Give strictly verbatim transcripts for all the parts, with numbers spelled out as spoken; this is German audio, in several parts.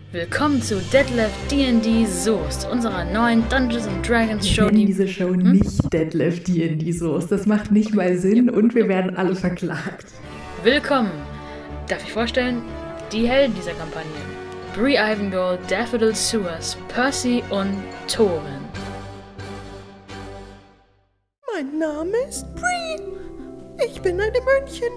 Willkommen zu Detlef D and D Soest, unserer neuen Dungeons and Dragons Show. Wir nennen diese Show hm? nicht Detlef D and D Soest. Das macht nicht mal Sinn und wir werden alle verklagt. Willkommen. Darf ich vorstellen, die Helden dieser Kampagne. Bree Ivangold, Daffodil Sewers, Percy und Thorin. Mein Name ist Bree. Ich bin eine Mönchen.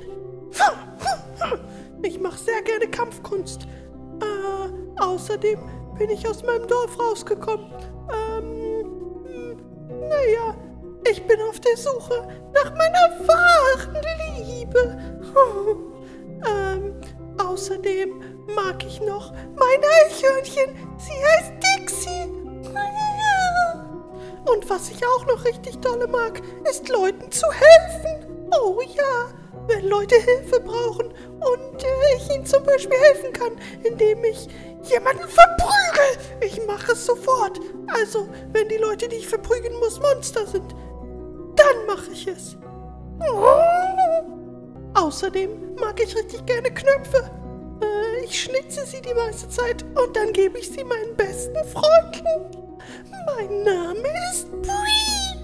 Ich mache sehr gerne Kampfkunst. Äh, außerdem bin ich aus meinem Dorf rausgekommen. Ähm, naja, ich bin auf der Suche nach meiner wahren Liebe. ähm, außerdem mag ich noch mein Eichhörnchen. Sie heißt Dixie. Und was ich auch noch richtig dolle mag, ist Leuten zu helfen. Oh ja, wenn Leute Hilfe brauchen und äh, ich ihnen zum Beispiel helfen kann, indem ich jemanden verprügel. Ich mache es sofort. Also, wenn die Leute, die ich verprügeln muss, Monster sind, dann mache ich es. Oh. Außerdem mag ich richtig gerne Knöpfe. Äh, ich schnitze sie die meiste Zeit und dann gebe ich sie meinen besten Freunden. Mein Name ist Bree.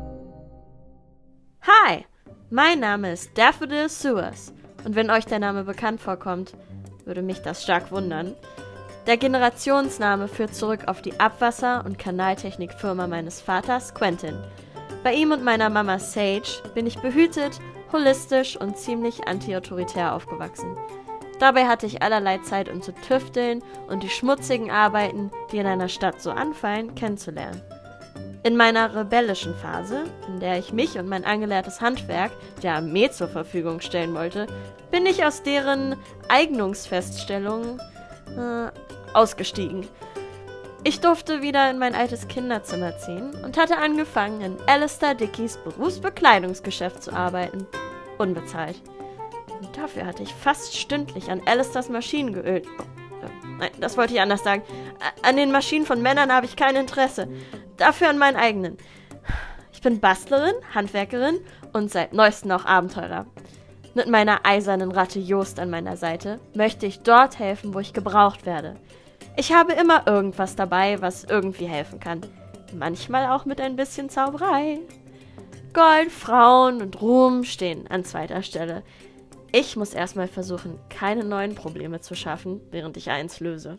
Hi, mein Name ist Daffodil Sewers. Und wenn euch der Name bekannt vorkommt, würde mich das stark wundern. Der Generationsname führt zurück auf die Abwasser- und Kanaltechnikfirma meines Vaters, Quentin. Bei ihm und meiner Mama Sage bin ich behütet, holistisch und ziemlich anti-autoritär aufgewachsen. Dabei hatte ich allerlei Zeit, um zu tüfteln und die schmutzigen Arbeiten, die in einer Stadt so anfallen, kennenzulernen. In meiner rebellischen Phase, in der ich mich und mein angelehrtes Handwerk der Armee zur Verfügung stellen wollte, bin ich aus deren Eignungsfeststellungen äh, ausgestiegen. Ich durfte wieder in mein altes Kinderzimmer ziehen und hatte angefangen, in Alistair Dickies Berufsbekleidungsgeschäft zu arbeiten. Unbezahlt. Und dafür hatte ich fast stündlich an Alistairs Maschinen geölt. Nein, das wollte ich anders sagen. An den Maschinen von Männern habe ich kein Interesse. Dafür an meinen eigenen. Ich bin Bastlerin, Handwerkerin und seit neuestem auch Abenteurer. Mit meiner eisernen Ratte Jost an meiner Seite möchte ich dort helfen, wo ich gebraucht werde. Ich habe immer irgendwas dabei, was irgendwie helfen kann. Manchmal auch mit ein bisschen Zauberei. Gold, Frauen und Ruhm stehen an zweiter Stelle. Ich muss erstmal versuchen, keine neuen Probleme zu schaffen, während ich eins löse.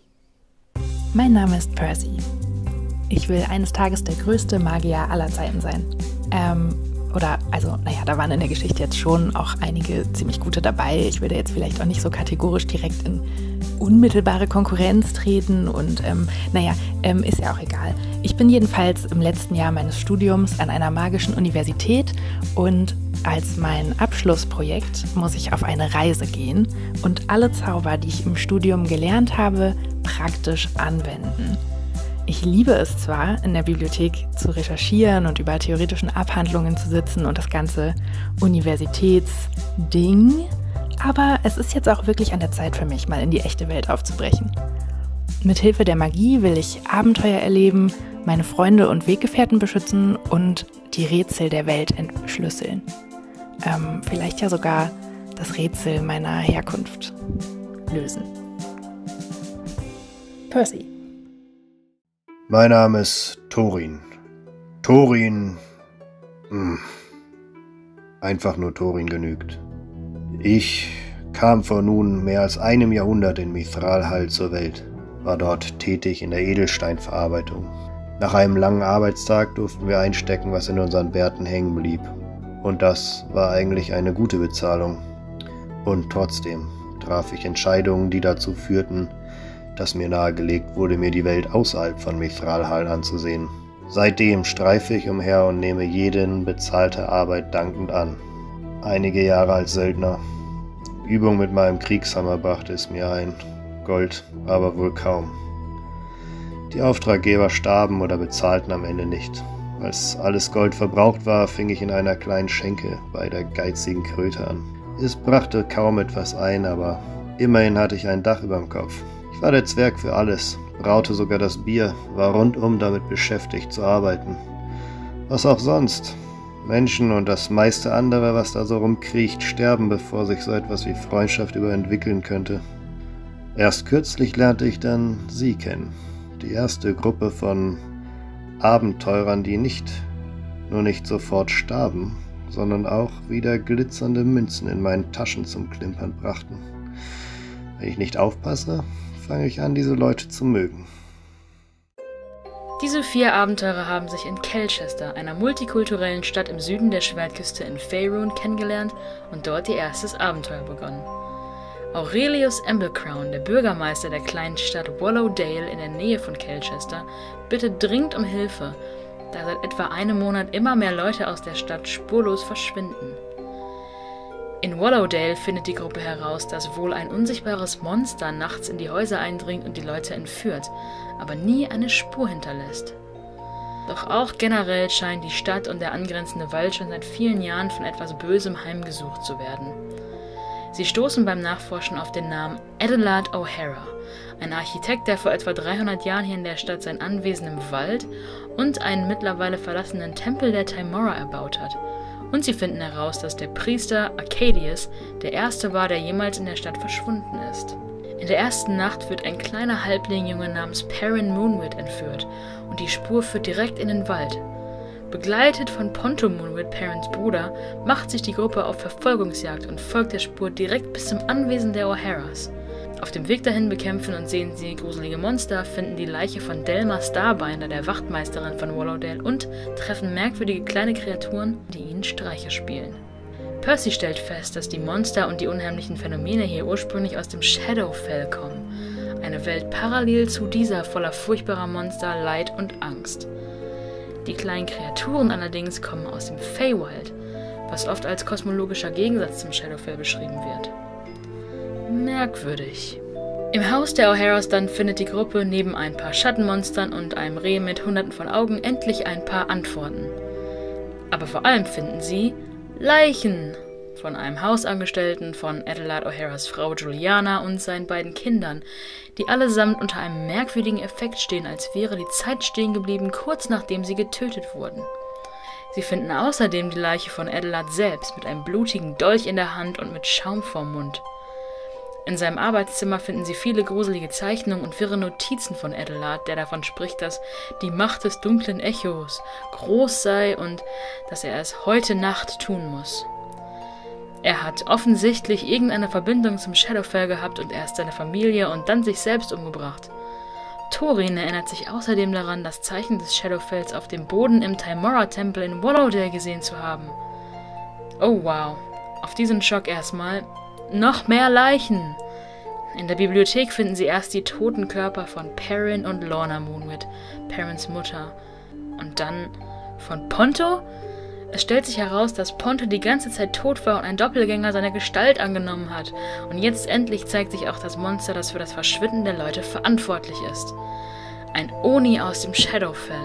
Mein Name ist Percy. Ich will eines Tages der größte Magier aller Zeiten sein. Ähm, oder, also, naja, da waren in der Geschichte jetzt schon auch einige ziemlich gute dabei. Ich will da jetzt vielleicht auch nicht so kategorisch direkt in unmittelbare Konkurrenz treten und, ähm, naja, ähm, ist ja auch egal. Ich bin jedenfalls im letzten Jahr meines Studiums an einer magischen Universität und als mein Abschlussprojekt muss ich auf eine Reise gehen und alle Zauber, die ich im Studium gelernt habe, praktisch anwenden. Ich liebe es zwar, in der Bibliothek zu recherchieren und über theoretischen Abhandlungen zu sitzen und das ganze Universitätsding, aber es ist jetzt auch wirklich an der Zeit für mich, mal in die echte Welt aufzubrechen. Mithilfe der Magie will ich Abenteuer erleben, meine Freunde und Weggefährten beschützen und die Rätsel der Welt entschlüsseln. Ähm, vielleicht ja sogar das Rätsel meiner Herkunft lösen. Percy. Mein Name ist Thorin. Thorin... Mh, einfach nur Thorin genügt. Ich kam vor nun mehr als einem Jahrhundert in Mithralhall zur Welt, war dort tätig in der Edelsteinverarbeitung. Nach einem langen Arbeitstag durften wir einstecken, was in unseren Bärten hängen blieb. Und das war eigentlich eine gute Bezahlung. Und trotzdem traf ich Entscheidungen, die dazu führten, dass mir nahegelegt wurde, mir die Welt außerhalb von Mithralhall anzusehen. Seitdem streife ich umher und nehme jeden bezahlte Arbeit dankend an. Einige Jahre als Söldner. Übung mit meinem Kriegshammer brachte es mir ein. Gold aber wohl kaum. Die Auftraggeber starben oder bezahlten am Ende nicht. Als alles Gold verbraucht war, fing ich in einer kleinen Schenke bei der geizigen Kröte an. Es brachte kaum etwas ein, aber immerhin hatte ich ein Dach überm Kopf. Ich war der Zwerg für alles, braute sogar das Bier, war rundum damit beschäftigt zu arbeiten. Was auch sonst. Menschen und das meiste andere, was da so rumkriecht, sterben, bevor sich so etwas wie Freundschaft überentwickeln könnte. Erst kürzlich lernte ich dann Sie kennen. Die erste Gruppe von Abenteurern, die nicht nur nicht sofort starben, sondern auch wieder glitzernde Münzen in meinen Taschen zum Klimpern brachten. Wenn ich nicht aufpasse, fange ich an, diese Leute zu mögen. Diese vier Abenteurer haben sich in Kelchester, einer multikulturellen Stadt im Süden der Schwertküste in Faerun, kennengelernt und dort ihr erstes Abenteuer begonnen. Aurelius Emblecrown, der Bürgermeister der kleinen Stadt Wallowdale in der Nähe von Kelchester, bittet dringend um Hilfe, da seit etwa einem Monat immer mehr Leute aus der Stadt spurlos verschwinden. In Wallowdale findet die Gruppe heraus, dass wohl ein unsichtbares Monster nachts in die Häuser eindringt und die Leute entführt, aber nie eine Spur hinterlässt. Doch auch generell scheint die Stadt und der angrenzende Wald schon seit vielen Jahren von etwas Bösem heimgesucht zu werden. Sie stoßen beim Nachforschen auf den Namen Adelard O'Hara, ein Architekt, der vor etwa dreihundert Jahren hier in der Stadt sein Anwesen im Wald und einen mittlerweile verlassenen Tempel der Tymora erbaut hat. Und sie finden heraus, dass der Priester Arcadius der erste war, der jemals in der Stadt verschwunden ist. In der ersten Nacht wird ein kleiner Halblingjunge namens Perrin Moonwit entführt und die Spur führt direkt in den Wald. Begleitet von Ponto Moonwit, Perrins Bruder, macht sich die Gruppe auf Verfolgungsjagd und folgt der Spur direkt bis zum Anwesen der O'Haras. Auf dem Weg dahin bekämpfen und sehen sie gruselige Monster, finden die Leiche von Delma Starbinder, der Wachtmeisterin von Wallowdale, und treffen merkwürdige kleine Kreaturen, die ihnen Streiche spielen. Percy stellt fest, dass die Monster und die unheimlichen Phänomene hier ursprünglich aus dem Shadowfell kommen, eine Welt parallel zu dieser voller furchtbarer Monster, Leid und Angst. Die kleinen Kreaturen allerdings kommen aus dem Feywild, was oft als kosmologischer Gegensatz zum Shadowfell beschrieben wird. Merkwürdig. Im Haus der O'Haras dann findet die Gruppe neben ein paar Schattenmonstern und einem Reh mit hunderten von Augen endlich ein paar Antworten. Aber vor allem finden sie Leichen von einem Hausangestellten, von Adelard O'Haras Frau Juliana und seinen beiden Kindern, die allesamt unter einem merkwürdigen Effekt stehen, als wäre die Zeit stehen geblieben, kurz nachdem sie getötet wurden. Sie finden außerdem die Leiche von Adelard selbst mit einem blutigen Dolch in der Hand und mit Schaum vorm Mund. In seinem Arbeitszimmer finden sie viele gruselige Zeichnungen und wirre Notizen von Adelard, der davon spricht, dass die Macht des dunklen Echos groß sei und dass er es heute Nacht tun muss. Er hat offensichtlich irgendeine Verbindung zum Shadowfell gehabt und erst seine Familie und dann sich selbst umgebracht. Thorin erinnert sich außerdem daran, das Zeichen des Shadowfells auf dem Boden im Tymora-Tempel in Wallowdale gesehen zu haben. Oh wow, auf diesen Schock erstmal. Noch mehr Leichen! In der Bibliothek finden sie erst die toten Körper von Perrin und Lorna Moonwit, Perrins Mutter. Und dann von Ponto? Es stellt sich heraus, dass Ponto die ganze Zeit tot war und ein Doppelgänger seine Gestalt angenommen hat. Und jetzt endlich zeigt sich auch das Monster, das für das Verschwinden der Leute verantwortlich ist. Ein Oni aus dem Shadowfell.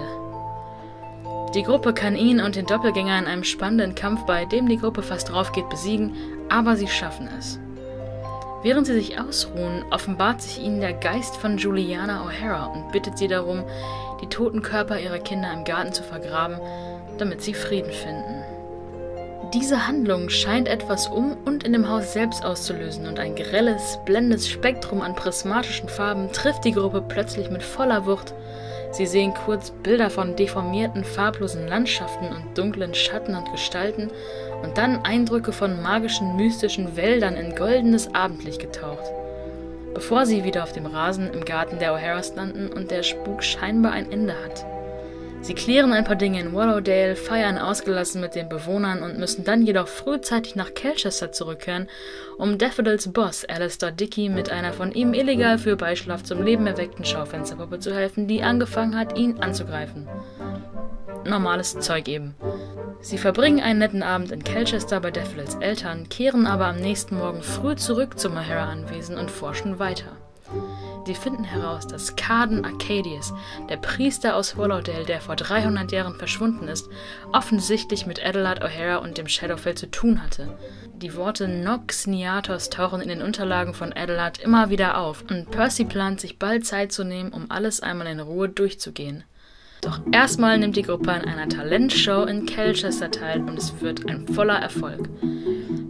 Die Gruppe kann ihn und den Doppelgänger in einem spannenden Kampf, bei dem die Gruppe fast drauf geht, besiegen, aber sie schaffen es. Während sie sich ausruhen, offenbart sich ihnen der Geist von Juliana O'Hara und bittet sie darum, die toten Körper ihrer Kinder im Garten zu vergraben, damit sie Frieden finden. Diese Handlung scheint etwas um und in dem Haus selbst auszulösen und ein grelles, blendendes Spektrum an prismatischen Farben trifft die Gruppe plötzlich mit voller Wucht. Sie sehen kurz Bilder von deformierten, farblosen Landschaften und dunklen Schatten und Gestalten und dann Eindrücke von magischen, mystischen Wäldern in goldenes Abendlicht getaucht, bevor sie wieder auf dem Rasen im Garten der O'Haras landen und der Spuk scheinbar ein Ende hat. Sie klären ein paar Dinge in Wallowdale, feiern ausgelassen mit den Bewohnern und müssen dann jedoch frühzeitig nach Kelchester zurückkehren, um Daffodils Boss Alistair Dickey mit einer von ihm illegal für Beischlaf zum Leben erweckten Schaufensterpuppe zu helfen, die angefangen hat, ihn anzugreifen. Normales Zeug eben. Sie verbringen einen netten Abend in Kelchester bei Daffodils Eltern, kehren aber am nächsten Morgen früh zurück zum O'Hara-Anwesen und forschen weiter. Sie finden heraus, dass Carden Arcadius, der Priester aus Wallowdale, der vor dreihundert Jahren verschwunden ist, offensichtlich mit Adelard O'Hara und dem Shadowfell zu tun hatte. Die Worte Nox Niatos tauchen in den Unterlagen von Adelard immer wieder auf und Percy plant, sich bald Zeit zu nehmen, um alles einmal in Ruhe durchzugehen. Doch erstmal nimmt die Gruppe an einer Talentshow in Kelchester teil und es wird ein voller Erfolg.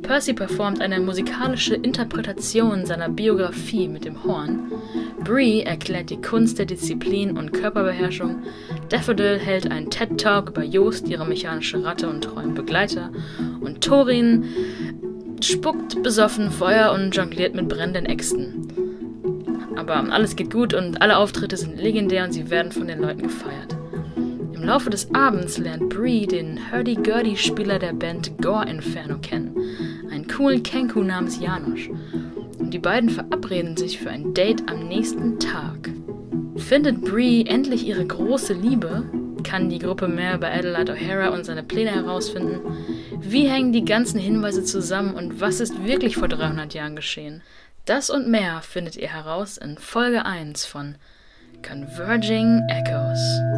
Percy performt eine musikalische Interpretation seiner Biografie mit dem Horn. Bree erklärt die Kunst der Disziplin und Körperbeherrschung. Daffodil hält einen TED-Talk über Joost, ihre mechanische Ratte und treuen Begleiter. Und Thorin spuckt besoffen Feuer und jongliert mit brennenden Äxten. Aber alles geht gut und alle Auftritte sind legendär und sie werden von den Leuten gefeiert. Im Laufe des Abends lernt Bree den Hurdy-Gurdy-Spieler der Band Gore Inferno kennen, einen coolen Kenku namens Janosch. Und die beiden verabreden sich für ein Date am nächsten Tag. Findet Bree endlich ihre große Liebe? Kann die Gruppe mehr über Adelheid O'Hara und seine Pläne herausfinden? Wie hängen die ganzen Hinweise zusammen und was ist wirklich vor dreihundert Jahren geschehen? Das und mehr findet ihr heraus in Folge eins von Converging Echoes.